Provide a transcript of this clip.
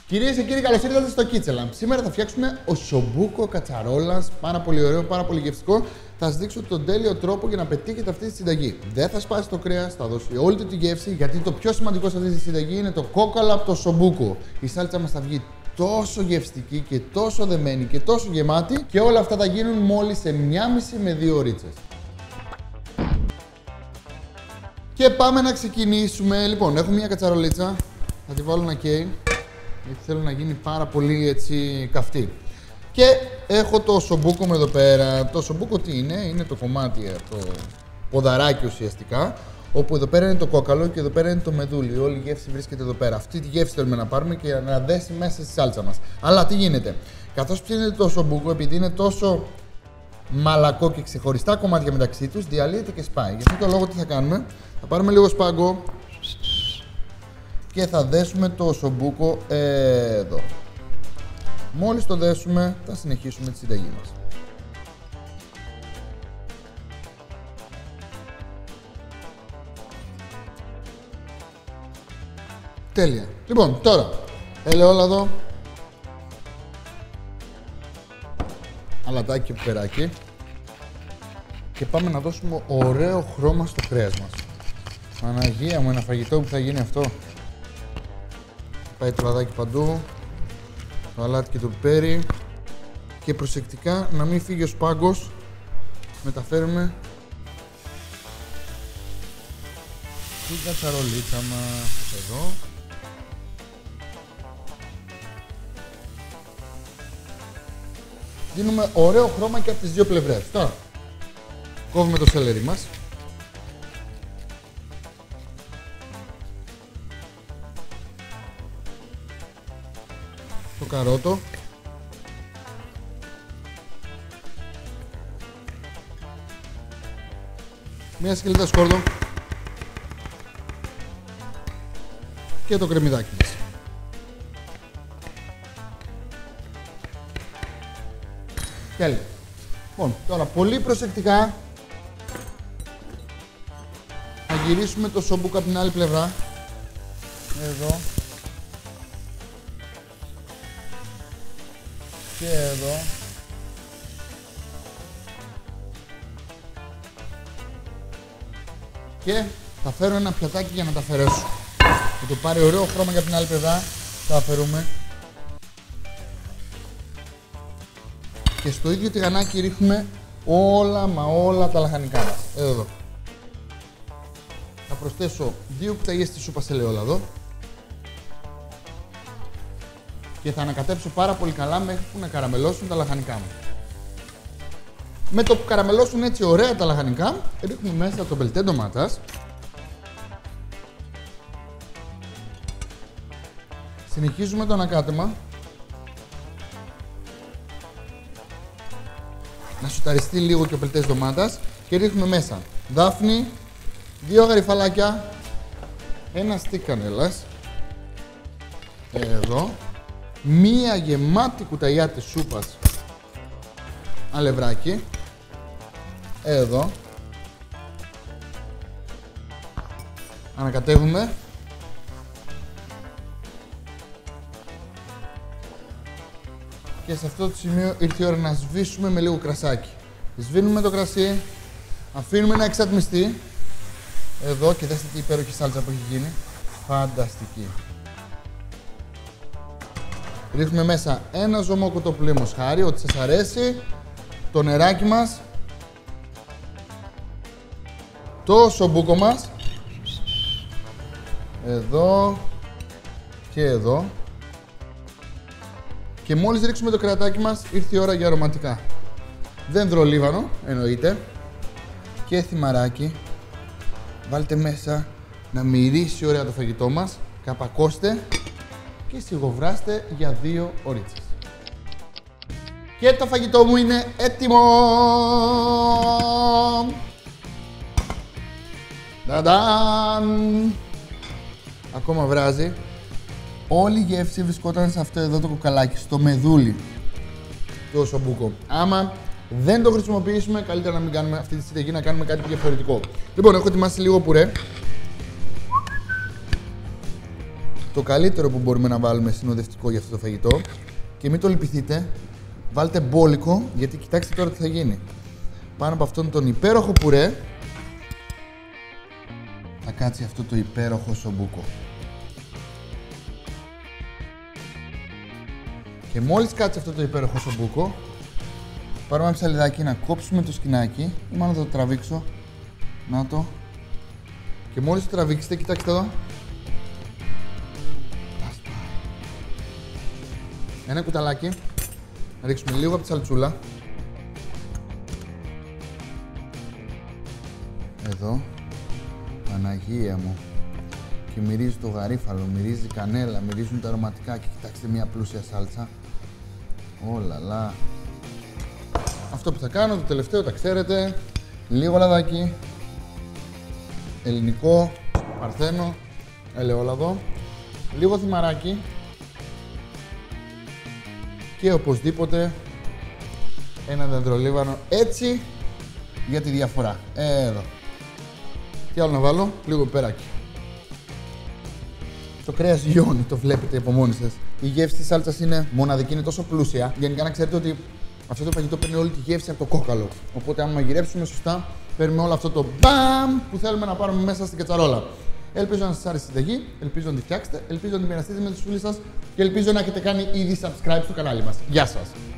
Κυρίες και κύριοι, καλώς ήρθατε στο Kitchen Lamp. Σήμερα θα φτιάξουμε οσομπούκο κατσαρόλας. Πάρα πολύ ωραίο, πάρα πολύ γευστικό. Θα σας δείξω τον τέλειο τρόπο για να πετύχετε αυτή τη συνταγή. Δεν θα σπάσει το κρέας, θα δώσει όλη του τη γεύση, γιατί το πιο σημαντικό σε αυτή τη συνταγή είναι το κόκαλο από το οσομπούκο. Η σάλτσα μας θα βγει τόσο γευστική και τόσο δεμένη και τόσο γεμάτη, και όλα αυτά θα γίνουν μόλις σε 1,5 με 2 ωρίτσες. Και πάμε να ξεκινήσουμε. Λοιπόν, έχω μια κατσαρολίτσα. Θα τη βάλω να καίει, γιατί θέλω να γίνει πάρα πολύ έτσι καυτή. Και έχω το οσομπούκο μου εδώ πέρα. Το οσομπούκο τι είναι? Είναι το κομμάτι, το ποδαράκι ουσιαστικά, όπου εδώ πέρα είναι το κόκαλο και εδώ πέρα είναι το μεδούλι. Όλη η γεύση βρίσκεται εδώ πέρα. Αυτή τη γεύση θέλουμε να πάρουμε και να δέσει μέσα στη σάλτσα μας. Αλλά τι γίνεται? Καθώς ψήνεται το οσομπούκο, επειδή είναι τόσο μαλακό και ξεχωριστά κομμάτια μεταξύ τους, διαλύεται και σπάει. Γι' αυτό το λόγο τι θα κάνουμε? Θα πάρουμε λίγο σπάγκο και θα δέσουμε το οσομπούκο εδώ. Μόλις το δέσουμε, θα συνεχίσουμε τη συνταγή μας. Τέλεια. Λοιπόν, τώρα, ελαιόλαδο, αλατάκι και πιπεράκι, και πάμε να δώσουμε ωραίο χρώμα στο κρέας μας. Παναγία μου, ένα φαγητό που θα γίνει αυτό. Πάει το λαδάκι παντού, το αλάτι και το πιπέρι, και προσεκτικά να μην φύγει ο σπάγκος. Μεταφέρουμε την κατσαρολίτσα μας εδώ. Δίνουμε ωραίο χρώμα και από τις δύο πλευρές. Τώρα, κόβουμε το σέλερι μας. Το καρότο. Μια σκελίδα σκόρδο. Και το κρεμμυδάκι μας. Τέλεια. Λοιπόν, τώρα πολύ προσεκτικά θα γυρίσουμε το οσομπούκο από την άλλη πλευρά. Εδώ. Και εδώ. Και θα φέρω ένα πιατάκι για να τα αφαιρέσω. Για το πάρει ωραίο χρώμα για την άλλη πλευρά, θα αφαιρούμε. Και στο ίδιο τηγανάκι ρίχνουμε όλα τα λαχανικά μας. Εδώ. Θα προσθέσω 2 κουταλιές της σούπας ελαιόλαδο και θα ανακατέψω πάρα πολύ καλά μέχρι που να καραμελώσουν τα λαχανικά μου. Με το που καραμελώσουν έτσι ωραία τα λαχανικά, ρίχνουμε μέσα το μπελτέ ντομάτας. Συνεχίζουμε το ανακάτεμα. Να σουταριστεί λίγο και ο μπελτές ντομάτας και ρίχνουμε μέσα δάφνη, 2 γαριφαλάκια, 1 στικ κανέλας, εδώ, 1 γεμάτη κουταλιά της σούπας αλευράκι, εδώ. Ανακατεύουμε. Και σε αυτό το σημείο ήρθε η ώρα να σβήσουμε με λίγο κρασάκι. Σβήνουμε το κρασί, αφήνουμε να εξατμιστεί. Εδώ, και δέστε τι υπέροχη σάλτσα που έχει γίνει. Φανταστική. Ρίχνουμε μέσα 1 ζωμό κοτόπουλο μοσχάρι, ό,τι σας αρέσει. Το νεράκι μας. Το οσομπούκο μας. Εδώ. Και εδώ. Και μόλις ρίξουμε το κρεατάκι μας, ήρθε η ώρα για αρωματικά. Δένδρο λίβανο, εννοείται. Και θυμαράκι. Βάλτε μέσα να μυρίσει ωραία το φαγητό μας. Καπακώστε και σιγοβράστε για 2 ωρίτσες. Και το φαγητό μου είναι έτοιμο! Ταντάν! Ακόμα βράζει. Όλη η γεύση βρισκόταν σε αυτό εδώ το κοκαλάκι, στο μεδούλι του οσομπούκο. Άμα δεν το χρησιμοποιήσουμε, καλύτερα να μην κάνουμε αυτή τη συνταγή, να κάνουμε κάτι διαφορετικό. Λοιπόν, έχω ετοιμάσει λίγο πουρέ. το καλύτερο που μπορούμε να βάλουμε συνοδευτικό για αυτό το φαγητό. Και μην το λυπηθείτε, βάλτε μπόλικο, γιατί κοιτάξτε τώρα τι θα γίνει. Πάνω από αυτόν τον υπέροχο πουρέ θα κάτσει αυτό το υπέροχο σομπούκο. Και μόλις κάτσει αυτό το υπέροχο σομπούκο, πάρουμε ένα ψαλιδάκι να κόψουμε το σκινάκι, ή μάλλον θα το τραβήξω. Να το. Και μόλις το τραβήξετε, κοιτάξτε εδώ. Ένα κουταλάκι. Να ρίξουμε λίγο από τη σαλτσούλα. Εδώ. Παναγία μου. Και μυρίζει το γαρίφαλο, μυρίζει κανέλα, μυρίζουν τα αρωματικά και κοιτάξτε μια πλούσια σάλτσα. Όλαλα. Αυτό που θα κάνω, το τελευταίο, τα ξέρετε. Λίγο λαδάκι. Ελληνικό, παρθένο, ελαιόλαδο. Λίγο θυμαράκι. Και οπωσδήποτε ένα δεντρολίβανο, έτσι, για τη διαφορά. Εδώ. Τι άλλο να βάλω, λίγο πιπεράκι. Το κρέας λιώνει, το βλέπετε από μόνοι σας. Η γεύση της σάλτσας είναι μοναδική, είναι τόσο πλούσια. Γενικά να ξέρετε ότι αυτό το φαγητό παίρνει όλη τη γεύση από το κόκαλο. Οπότε, αν μαγειρέψουμε σωστά, παίρνουμε όλο αυτό το μπαμ που θέλουμε να πάρουμε μέσα στην κατσαρόλα. Ελπίζω να σας άρεσε η συνταγή, ελπίζω να τη φτιάξετε, ελπίζω να την μοιραστείτε με τους φίλους σας και ελπίζω να έχετε κάνει ήδη subscribe στο κανάλι μας. Γεια σας!